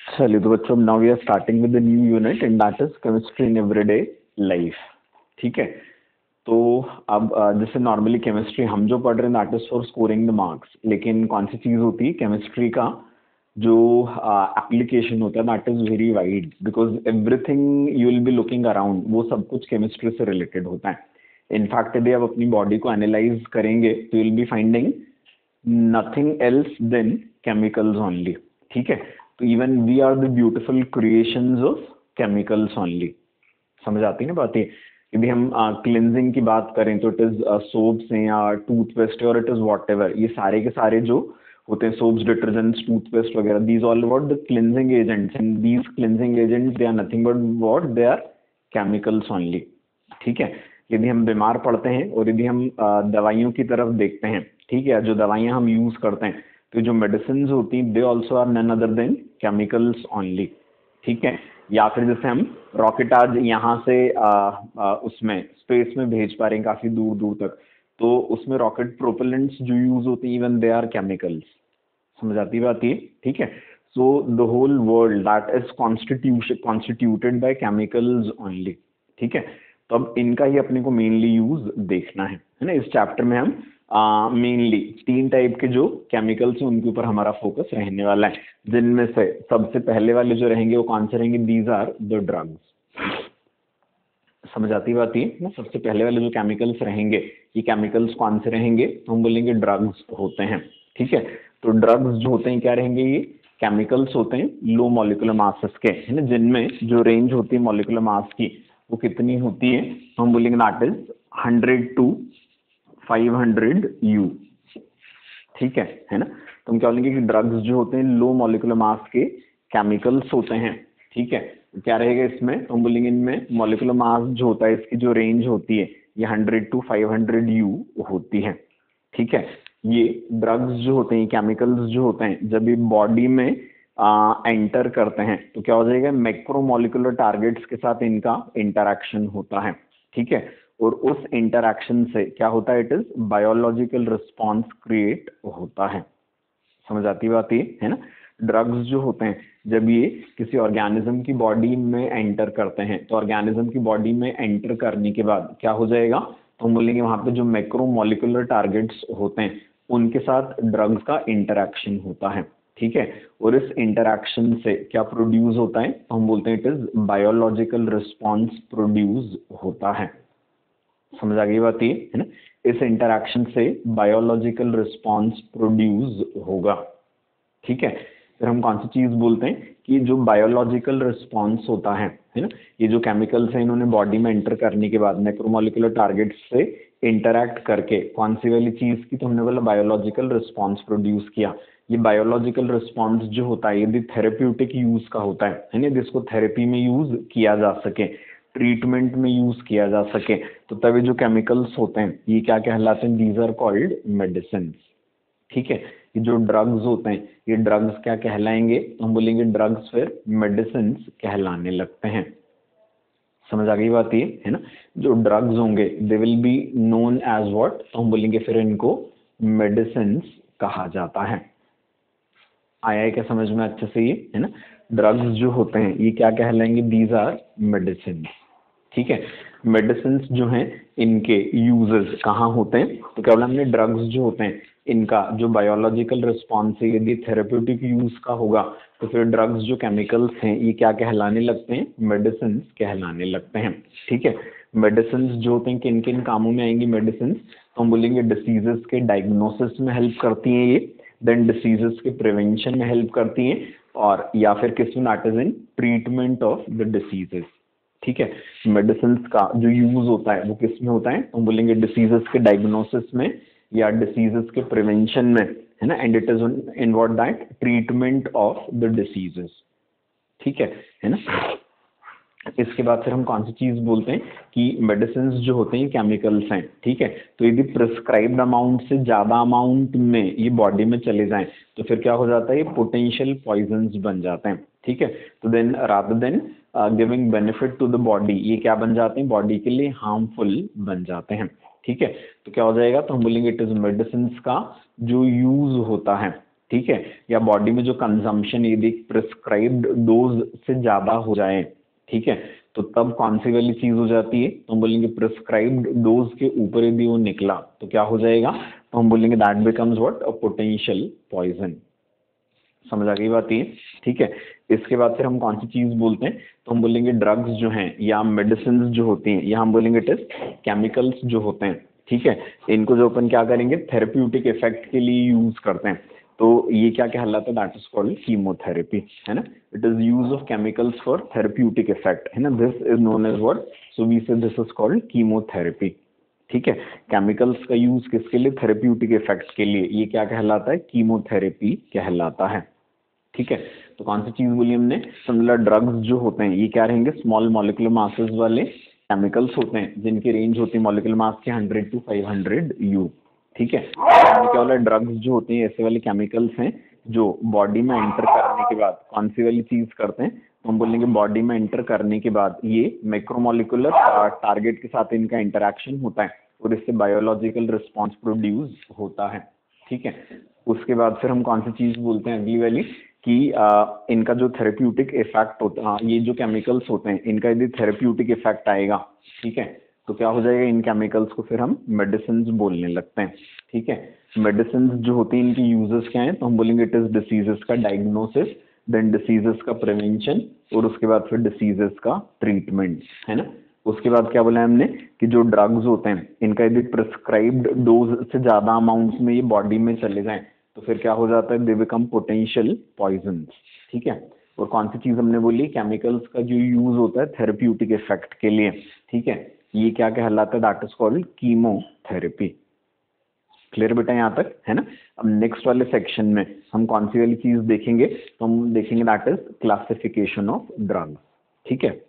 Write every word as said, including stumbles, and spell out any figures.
चलिए तो बच्चों, now we are starting with the new unit and that is chemistry in everyday life. ठीक है, तो अब अ, जैसे नॉर्मली केमिस्ट्री हम जो पढ़ रहे हैं that is for scoring the marks, लेकिन कौन सी चीज होती है केमिस्ट्री का जो एप्लीकेशन होता है that is very wide, because everything you will be looking around वो सब कुछ केमिस्ट्री से रिलेटेड होता है। इनफैक्ट यदि आप अपनी बॉडी को एनालाइज करेंगे तो you will be finding nothing else than chemicals only. ठीक है, तो even we are the beautiful creations of chemicals only. समझ आती है ना बात ये? यदि हम क्लिनजिंग की बात करें तो इट इज सोप्स हैं या टूथपेस्ट और इट इज वॉट एवर, ये सारे के सारे जो होते हैं सोप्स, डिटर्जेंट्स, टूथपेस्ट वगैरह, these all about the cleansing agents and these cleansing agents they are nothing but what they are chemicals only. ठीक है, यदि हम बीमार पड़ते हैं और यदि हम अ, दवाइयों की तरफ देखते हैं, ठीक है, जो दवाइयां हम यूज करते हैं, तो जो मेडिसिन होती हैं they also are none other than chemicals only. ठीक है, या फिर जैसे हम रॉकेट आज यहाँ से आ, आ, उसमें स्पेस में भेज पा रहे हैं काफी दूर दूर तक, तो उसमें रॉकेट प्रोपेलेंट्स जो यूज होते हैं इवन दे आर केमिकल्स। समझ आती बात ये? ठीक है, so the whole world that is constitution constituted by chemicals only. ठीक है, तो अब इनका ही अपने को मेनली यूज देखना है है ना। इस चैप्टर में हम मेनली तीन टाइप के जो केमिकल्स हैं उनके ऊपर हमारा फोकस रहने वाला है, जिनमें से सबसे पहले वाले जो रहेंगे वो कौन से रहेंगे? These are the drugs. समझ आती बात ये ना। सबसे पहले वाले जो केमिकल्स रहेंगे, ये केमिकल्स कौन से रहेंगे? तो हम बोलेंगे ड्रग्स होते हैं। ठीक है, तो ड्रग्स जो होते हैं क्या रहेंगे? ये केमिकल्स होते हैं लो मॉलिक्यूलर मासेस के, है ना, जिनमें जो रेंज होती है मॉलिक्यूलर मास की वो कितनी होती है? तो हम बोलेंगे that is hundred to five hundred u. ठीक है है ना, तो हम क्या बोलेंगे कि ड्रग्स जो होते हैं लो मॉलिक्यूलर मास के केमिकल्स होते हैं। ठीक है, तो क्या रहेगा इसमें? तो हम बोलेंगे इनमें मॉलिक्यूलर मास जो होता है इसकी जो रेंज होती है ये hundred to five hundred u होती है। ठीक है, ये ड्रग्स जो होते हैं, केमिकल्स जो होते हैं, जब ये बॉडी में एंटर करते हैं तो क्या हो जाएगा? मैक्रोमोलिकुलर टारगेट्स के साथ इनका इंटरैक्शन होता है। ठीक है, और उस इंटरैक्शन से क्या होता है? It is biological response create होता है। समझ आती बात ये है ना। ड्रग्स जो होते हैं जब ये किसी ऑर्गेनिज्म की बॉडी में एंटर करते हैं तो ऑर्गेनिज्म की बॉडी में एंटर करने के बाद क्या हो जाएगा? तो हम बोलेंगे वहां पे जो मैक्रोमोलिकुलर टारगेट्स होते हैं उनके साथ ड्रग्स का इंटरैक्शन होता है। ठीक है, और इस इंटरैक्शन से क्या प्रोड्यूस होता है? तो हम बोलते हैं it is biological response produce होता है। समझ आ गई बात ये है ना। इस इंटरैक्शन से बायोलॉजिकल रिस्पॉन्स प्रोड्यूस होगा। ठीक है, फिर हम कौन सी चीज बोलते हैं कि जो बायोलॉजिकल रिस्पॉन्स होता है है ना, ये जो केमिकल्स हैं इन्होंने बॉडी में एंटर करने के बाद मैक्रोमोलिकुलर टारगेट से इंटरैक्ट करके कौन सी वाली चीज की? तो हमने बोला बायोलॉजिकल रिस्पॉन्स प्रोड्यूस किया। ये बायोलॉजिकल रिस्पॉन्स जो होता है यदि थेरेप्यूटिक यूज का होता है है ना, जिसको थेरेपी में यूज किया जा सके, ट्रीटमेंट में यूज किया जा सके, तो तभी जो केमिकल्स होते हैं ये क्या कहलाते हैं? These are called medicine. ठीक है, ये जो ड्रग्स होते हैं ये ड्रग्स क्या कहलाएंगे? तो हम बोलेंगे ड्रग्स फिर मेडिसिन कहलाने लगते हैं। समझ आ गई बात ये है ना। जो ड्रग्स होंगे they will be known as what? तो हम बोलेंगे फिर इनको मेडिसिन कहा जाता है। आया है क्या समझ में अच्छे से ये है ना। ड्रग्स जो होते हैं ये क्या कहलाएंगे? These are medicine. ठीक है, मेडिसिन जो हैं इनके यूजेस कहाँ होते हैं? तो क्या बोला हमने? ड्रग्स जो होते हैं इनका जो बायोलॉजिकल रिस्पॉन्स है यदि थेरेप्यूटिक यूज का होगा तो फिर ड्रग्स जो केमिकल्स हैं ये क्या कहलाने लगते हैं? मेडिसिन कहलाने लगते हैं। ठीक है, मेडिसिन जो होते हैं किन किन कामों में आएंगी मेडिसिन? तो हम बोलेंगे डिसीजेस के डायग्नोसिस में हेल्प करती हैं ये, देन डिसीजेस के प्रिवेंशन में हेल्प करती हैं, और या फिर किस में? That is in treatment of the diseases. ठीक है, मेडिसिन का जो यूज होता है वो किस में होता है? तो हम बोलेंगे डिसीजेस के डायग्नोसिस में या डिसीजेस के प्रिवेंशन में, है ना, and it is in what? That treatment of the diseases. ठीक है है ना। इसके बाद फिर हम कौन सी चीज बोलते हैं कि मेडिसिन जो होते हैं केमिकल्स हैं। ठीक है, तो यदि प्रिस्क्राइब्ड अमाउंट से ज्यादा अमाउंट में ये बॉडी में चले जाएं तो फिर क्या हो जाता है? ये पोटेंशियल पॉइजन्स बन जाते हैं। ठीक है, तो then rather than giving benefit to the body ये क्या बन जाते हैं? बॉडी के लिए हार्मफुल बन जाते हैं। ठीक है, तो क्या हो जाएगा? तो हम बोलेंगे इट इज मेडिसिन का जो यूज होता है ठीक है, या बॉडी में जो कंजम्पशन यदि प्रिस्क्राइब्ड डोज से ज्यादा हो जाए, ठीक है, तो तब कौन सी वाली चीज हो जाती है, तो हम बोलेंगे प्रिस्क्राइब्ड डोज के ऊपर यदि वो निकला तो क्या हो जाएगा, तो हम बोलेंगे that becomes what, a potential poison. समझ आ गई बात ये, ठीक है। इसके बाद फिर हम कौन सी चीज बोलते हैं, तो हम बोलेंगे ड्रग्स जो हैं या मेडिसिन जो होती हैं, या हम बोलेंगे इट इज केमिकल्स जो होते हैं, ठीक है, इनको जो अपन क्या करेंगे थेरेप्यूटिक इफेक्ट के लिए यूज करते हैं, तो ये क्या कहलाता है, दैट इज कॉल्ड कीमोथेरेपी, है ना। It is use of chemicals for therapeutic effect, है ना, this is known as what, so we say this is called chemotherapy, ठीक है। केमिकल्स का यूज किसके लिए, थेरेप्यूटिक इफेक्ट के लिए, ये क्या कहलाता है, कीमोथेरेपी कहलाता है, ठीक है। तो कौन सी चीज बोली हमने, सिमिलर ड्रग्स जो होते हैं ये क्या रहेंगे, स्मॉल मॉलिक्यूलर मासेस वाले केमिकल्स होते हैं जिनकी रेंज होती है मॉलिक्यूलर मास के hundred to five hundred u, ठीक है। क्या वाला ड्रग्स जो होते हैं ऐसे वाले केमिकल्स हैं जो बॉडी में एंटर करने के बाद कौन सी वाली चीज करते हैं, तो हम बोलेंगे बॉडी में एंटर करने के बाद ये मैक्रोमोलिकुलर टारगेट के साथ इनका इंटरेक्शन होता है और इससे बायोलॉजिकल रिस्पॉन्स प्रोड्यूस होता है, ठीक है। उसके बाद फिर हम कौन सी चीज बोलते हैं अगली वाली, कि आ, इनका जो थेरेप्यूटिक इफेक्ट होता है, ये जो केमिकल्स होते हैं इनका यदि थेरेप्यूटिक इफेक्ट आएगा, ठीक है, तो क्या हो जाएगा, इन केमिकल्स को फिर हम मेडिसिन बोलने लगते हैं, ठीक है। मेडिसिन जो होती हैं इनकी यूजेस क्या हैं, तो हम बोलेंगे इट इज डिसीजेस का डायग्नोसिस, देन डिसीजेस का प्रिवेंशन, और उसके बाद फिर डिसीजेस का ट्रीटमेंट, है ना। उसके बाद क्या बोला हमने कि जो ड्रग्स होते हैं इनका यदि प्रिस्क्राइब्ड डोज से ज्यादा अमाउंट में ये बॉडी में चले जाएं तो फिर क्या हो जाता है, दे बिकम पोटेंशियल पॉइजन, ठीक है। और कौन सी चीज हमने बोली, केमिकल्स का जो यूज होता है थेरेप्यूटिक इफेक्ट के लिए, ठीक है, ये क्या कहलाता है, that is called chemotherapy. Clear बेटा यहाँ तक, है ना। अब नेक्स्ट वाले सेक्शन में हम कौन सी वाली चीज देखेंगे, तो हम देखेंगे that is classification of drugs, ठीक है।